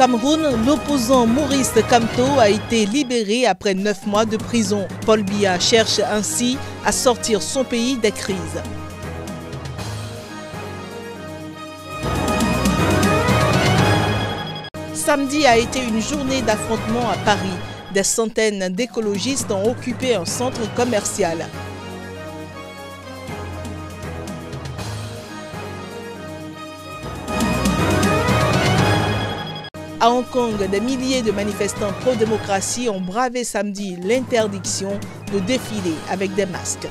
Cameroun, l'opposant Maurice Kamto a été libéré après 9 mois de prison. Paul Biya cherche ainsi à sortir son pays des crises. Samedi a été une journée d'affrontement à Paris. Des centaines d'écologistes ont occupé un centre commercial. À Hong Kong, des milliers de manifestants pro-démocratie ont bravé samedi l'interdiction de défiler avec des masques.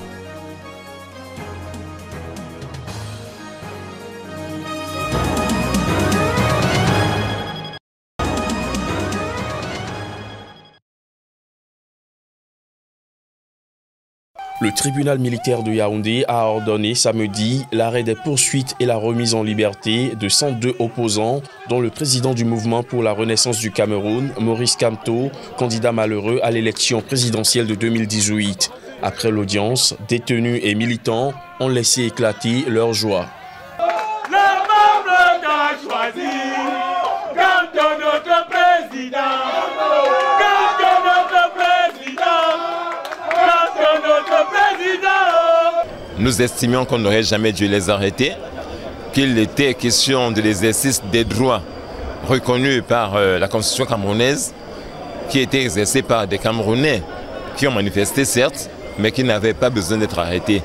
Le tribunal militaire de Yaoundé a ordonné samedi l'arrêt des poursuites et la remise en liberté de 102 opposants, dont le président du mouvement pour la renaissance du Cameroun, Maurice Kamto, candidat malheureux à l'élection présidentielle de 2018. Après l'audience, détenus et militants ont laissé éclater leur joie. Nous estimions qu'on n'aurait jamais dû les arrêter, qu'il était question de l'exercice des droits reconnus par la Constitution camerounaise, qui était exercé par des Camerounais qui ont manifesté certes, mais qui n'avaient pas besoin d'être arrêtés.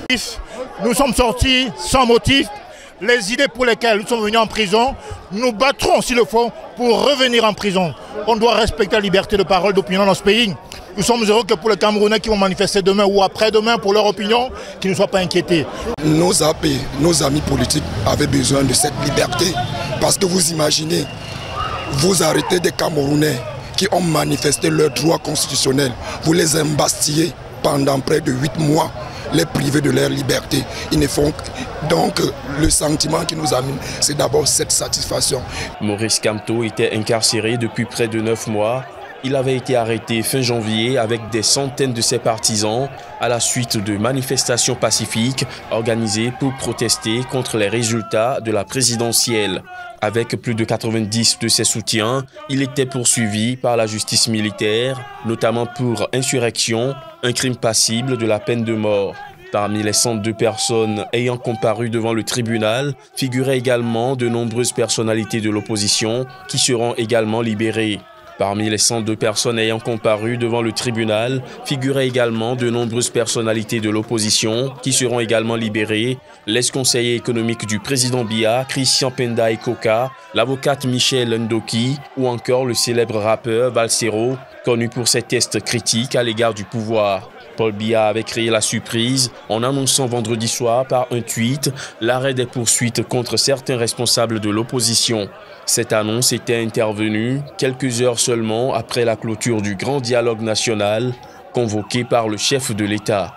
Nous sommes sortis sans motif. Les idées pour lesquelles nous sommes venus en prison, nous battrons s'il le faut pour revenir en prison. On doit respecter la liberté de parole, d'opinion dans ce pays. Nous sommes heureux que pour les Camerounais qui vont manifester demain ou après-demain pour leur opinion, qu'ils ne soient pas inquiétés. Nos AP, nos amis politiques avaient besoin de cette liberté. Parce que vous imaginez, vous arrêtez des Camerounais qui ont manifesté leurs droits constitutionnels. Vous les embastillez pendant près de 8 mois, les priver de leur liberté. Ils ne font donc le sentiment qui nous amène, c'est d'abord cette satisfaction. Maurice Kamto était incarcéré depuis près de 9 mois. Il avait été arrêté fin janvier avec des centaines de ses partisans à la suite de manifestations pacifiques organisées pour protester contre les résultats de la présidentielle. Avec plus de 90 de ses soutiens, il était poursuivi par la justice militaire, notamment pour insurrection, un crime passible de la peine de mort. Parmi les 102 personnes ayant comparu devant le tribunal, figuraient également de nombreuses personnalités de l'opposition qui seront également libérées. Parmi les 102 personnes ayant comparu devant le tribunal, figuraient également de nombreuses personnalités de l'opposition qui seront également libérées, l'ex-conseiller économique du président Biya, Christian Penda Ekoka, l'avocate Michelle Ndoki ou encore le célèbre rappeur Valsero, connu pour ses tests critiques à l'égard du pouvoir. Paul Biya avait créé la surprise en annonçant vendredi soir par un tweet l'arrêt des poursuites contre certains responsables de l'opposition. Cette annonce était intervenue quelques heures seulement après la clôture du grand dialogue national convoqué par le chef de l'État.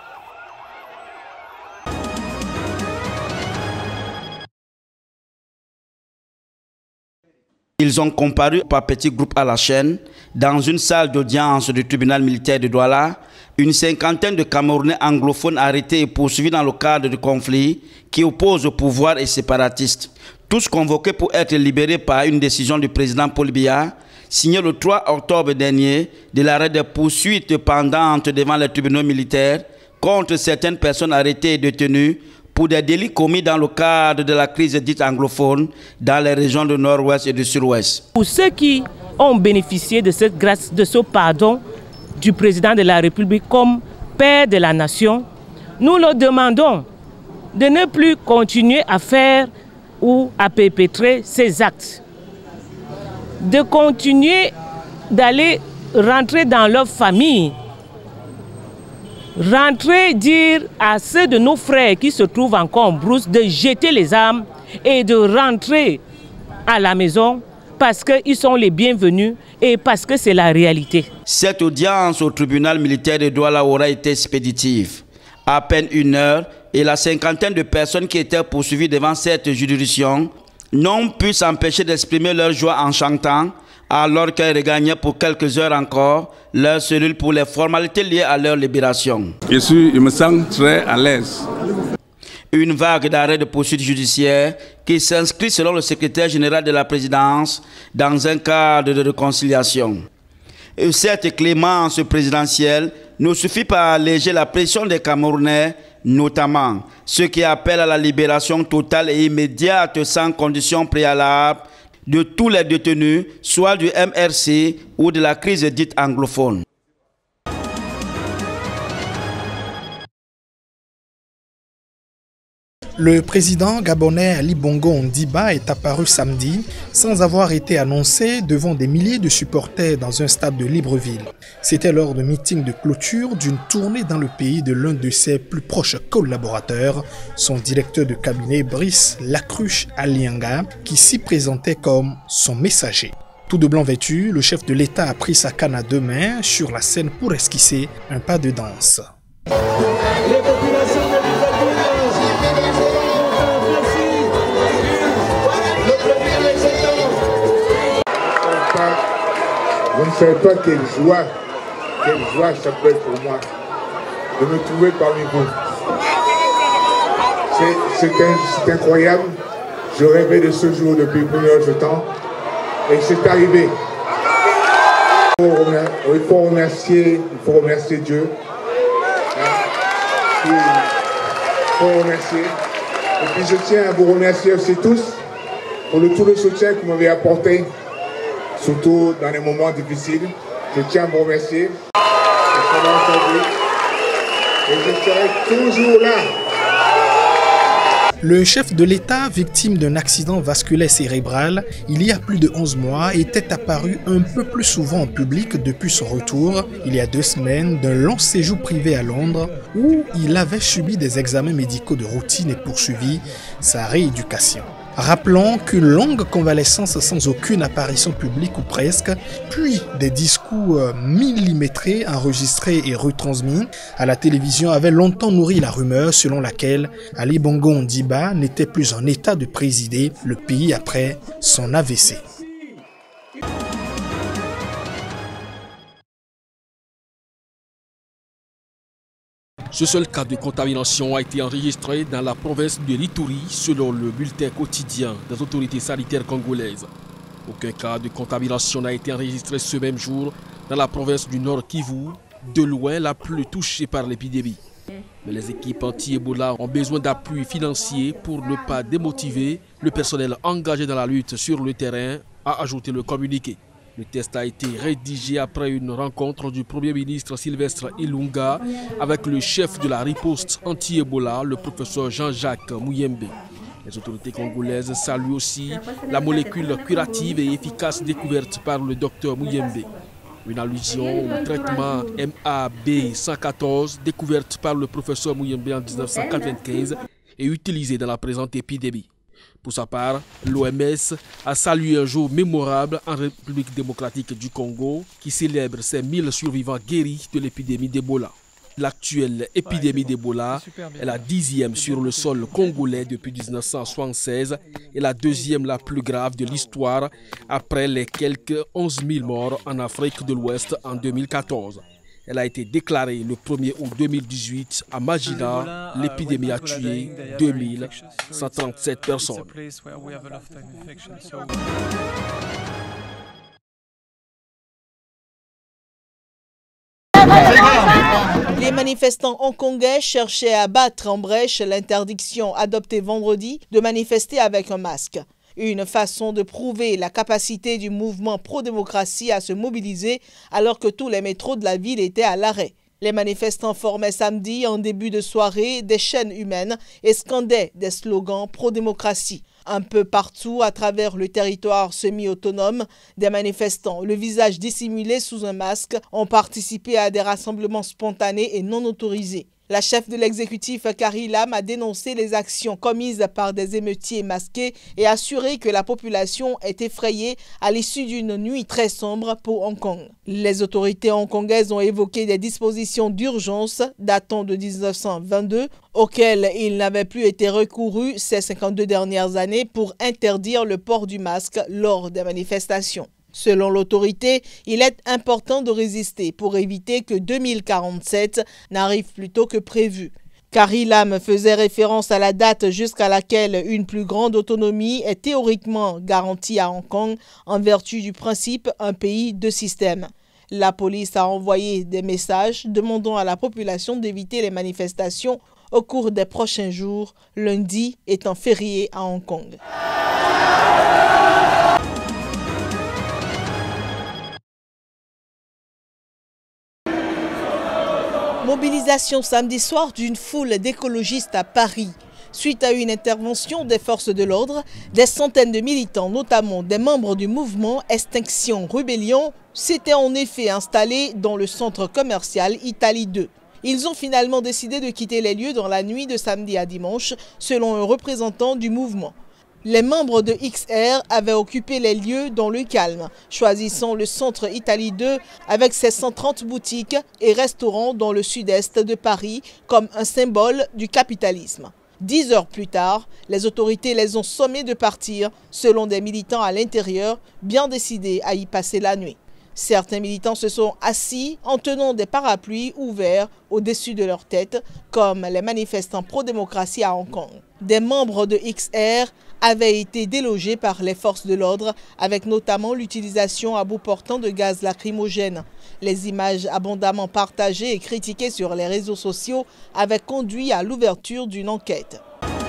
Ils ont comparu par petits groupes à la chaîne dans une salle d'audience du tribunal militaire de Douala. Une cinquantaine de Camerounais anglophones arrêtés et poursuivis dans le cadre du conflit qui oppose au pouvoir et séparatistes. Tous convoqués pour être libérés par une décision du président Paul Biya, signée le 3 octobre dernier, de l'arrêt des poursuites pendantes devant les tribunaux militaires contre certaines personnes arrêtées et détenues pour des délits commis dans le cadre de la crise dite anglophone dans les régions du nord-ouest et du sud-ouest. Pour ceux qui ont bénéficié de cette grâce, de ce pardon du président de la République comme père de la nation, nous leur demandons de ne plus continuer à faire ou à perpétrer ces actes, de continuer d'aller rentrer dans leur famille, rentrer dire à ceux de nos frères qui se trouvent encore en brousse de jeter les armes et de rentrer à la maison parce qu'ils sont les bienvenus et parce que c'est la réalité. Cette audience au tribunal militaire de Douala aura été expéditive. À peine 1 heure, et la cinquantaine de personnes qui étaient poursuivies devant cette juridiction n'ont pu s'empêcher d'exprimer leur joie en chantant, alors qu'elles regagnaient pour quelques heures encore leur cellule pour les formalités liées à leur libération. Je me sens très à l'aise. Une vague d'arrêts de poursuites judiciaires qui s'inscrit selon le secrétaire général de la présidence dans un cadre de réconciliation. Et cette clémence présidentielle ne suffit pas à alléger la pression des Camerounais, notamment ceux qui appellent à la libération totale et immédiate sans condition préalable de tous les détenus, soit du MRC ou de la crise dite anglophone. Le président gabonais Ali Bongo Ondimba est apparu samedi sans avoir été annoncé devant des milliers de supporters dans un stade de Libreville. C'était lors d'un meeting de clôture d'une tournée dans le pays de l'un de ses plus proches collaborateurs, son directeur de cabinet Brice Lacruche Alianga, qui s'y présentait comme son messager. Tout de blanc vêtu, le chef de l'État a pris sa canne à deux mains sur la scène pour esquisser un pas de danse. Vous ne savez pas quelle joie ça peut être pour moi de me trouver parmi vous. C'est incroyable. Je rêvais de ce jour depuis plusieurs temps et c'est arrivé. Il faut remercier Dieu. Il faut remercier. Et puis je tiens à vous remercier aussi tous pour tout le soutien que vous m'avez apporté. Surtout dans les moments difficiles, je tiens à vous remercier. Et je serai toujours là. Le chef de l'État, victime d'un accident vasculaire cérébral, il y a plus de 11 mois, était apparu un peu plus souvent en public depuis son retour, il y a 2 semaines, d'un long séjour privé à Londres, où il avait subi des examens médicaux de routine et poursuivi sa rééducation. Rappelons qu'une longue convalescence sans aucune apparition publique ou presque, puis des discours millimétrés enregistrés et retransmis à la télévision avaient longtemps nourri la rumeur selon laquelle Ali Bongo Ondimba n'était plus en état de présider le pays après son AVC. Ce seul cas de contamination a été enregistré dans la province de l'Ituri selon le bulletin quotidien des autorités sanitaires congolaises. Aucun cas de contamination n'a été enregistré ce même jour dans la province du Nord Kivu, de loin la plus touchée par l'épidémie. Mais les équipes anti-Ebola ont besoin d'appui financier pour ne pas démotiver le personnel engagé dans la lutte sur le terrain, a ajouté le communiqué. Le test a été rédigé après une rencontre du Premier ministre Sylvestre Ilunga avec le chef de la riposte anti-Ebola, le professeur Jean-Jacques Muyembe. Les autorités congolaises saluent aussi la molécule curative et efficace découverte par le docteur Muyembe. Une allusion au traitement MAB114 découverte par le professeur Muyembe en 1995 et utilisé dans la présente épidémie. Pour sa part, l'OMS a salué un jour mémorable en République démocratique du Congo qui célèbre ses 1000 survivants guéris de l'épidémie d'Ebola. L'actuelle épidémie d'Ebola est la 10e sur le sol congolais depuis 1976 et la 2e la plus grave de l'histoire après les quelques 11 000 morts en Afrique de l'Ouest en 2014. Elle a été déclarée le 1er août 2018 à Magina. L'épidémie a tué 2137 personnes. Les manifestants hongkongais cherchaient à battre en brèche l'interdiction adoptée vendredi de manifester avec un masque. Une façon de prouver la capacité du mouvement pro-démocratie à se mobiliser alors que tous les métros de la ville étaient à l'arrêt. Les manifestants formaient samedi en début de soirée des chaînes humaines et scandaient des slogans pro-démocratie. Un peu partout à travers le territoire semi-autonome, des manifestants, le visage dissimulé sous un masque, ont participé à des rassemblements spontanés et non autorisés. La chef de l'exécutif, Carrie Lam, a dénoncé les actions commises par des émeutiers masqués et assuré que la population est effrayée à l'issue d'une nuit très sombre pour Hong Kong. Les autorités hongkongaises ont évoqué des dispositions d'urgence datant de 1922 auxquelles il n'avait plus été recouru ces 52 dernières années pour interdire le port du masque lors des manifestations. Selon l'autorité, il est important de résister pour éviter que 2047 n'arrive plus tôt que prévu. Carrie Lam faisait référence à la date jusqu'à laquelle une plus grande autonomie est théoriquement garantie à Hong Kong en vertu du principe « un pays, deux systèmes ». La police a envoyé des messages demandant à la population d'éviter les manifestations au cours des prochains jours, lundi étant férié à Hong Kong. Mobilisation samedi soir d'une foule d'écologistes à Paris. Suite à une intervention des forces de l'ordre, des centaines de militants, notamment des membres du mouvement Extinction Rebellion, s'étaient en effet installés dans le centre commercial Italie 2. Ils ont finalement décidé de quitter les lieux dans la nuit de samedi à dimanche, selon un représentant du mouvement. Les membres de XR avaient occupé les lieux dans le calme, choisissant le centre Italie 2 avec ses 130 boutiques et restaurants dans le sud-est de Paris comme un symbole du capitalisme. 10 heures plus tard, les autorités les ont sommés de partir, selon des militants à l'intérieur, bien décidés à y passer la nuit. Certains militants se sont assis en tenant des parapluies ouverts au-dessus de leur tête, comme les manifestants pro-démocratie à Hong Kong. Des membres de XR avaient été délogés par les forces de l'ordre, avec notamment l'utilisation à bout portant de gaz lacrymogène. Les images abondamment partagées et critiquées sur les réseaux sociaux avaient conduit à l'ouverture d'une enquête.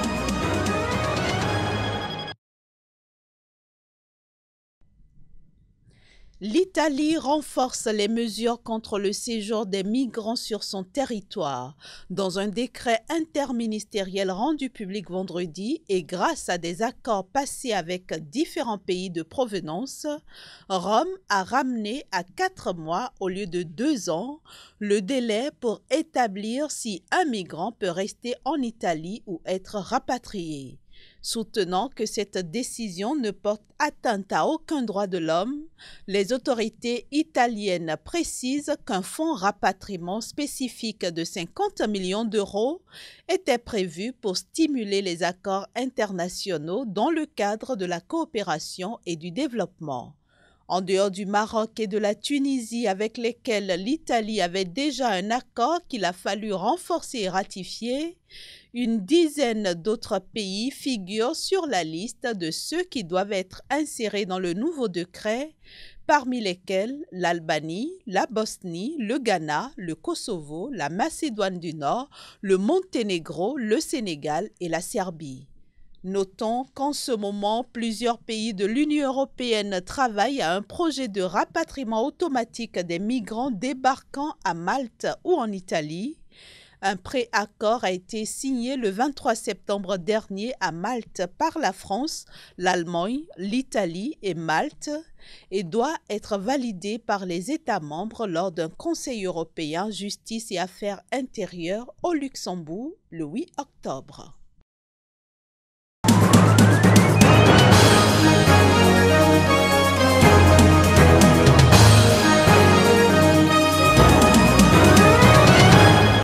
L'Italie renforce les mesures contre le séjour des migrants sur son territoire. Dans un décret interministériel rendu public vendredi et grâce à des accords passés avec différents pays de provenance, Rome a ramené à 4 mois au lieu de 2 ans le délai pour établir si un migrant peut rester en Italie ou être rapatrié. Soutenant que cette décision ne porte atteinte à aucun droit de l'homme, les autorités italiennes précisent qu'un fonds rapatriement spécifique de 50 millions d'euros était prévu pour stimuler les accords internationaux dans le cadre de la coopération et du développement. En dehors du Maroc et de la Tunisie avec lesquels l'Italie avait déjà un accord qu'il a fallu renforcer et ratifier, une dizaine d'autres pays figurent sur la liste de ceux qui doivent être insérés dans le nouveau décret, parmi lesquels l'Albanie, la Bosnie, le Ghana, le Kosovo, la Macédoine du Nord, le Monténégro, le Sénégal et la Serbie. Notons qu'en ce moment, plusieurs pays de l'Union européenne travaillent à un projet de rapatriement automatique des migrants débarquant à Malte ou en Italie. Un préaccord a été signé le 23 septembre dernier à Malte par la France, l'Allemagne, l'Italie et Malte et doit être validé par les États membres lors d'un Conseil européen Justice et Affaires intérieures au Luxembourg le 8 octobre.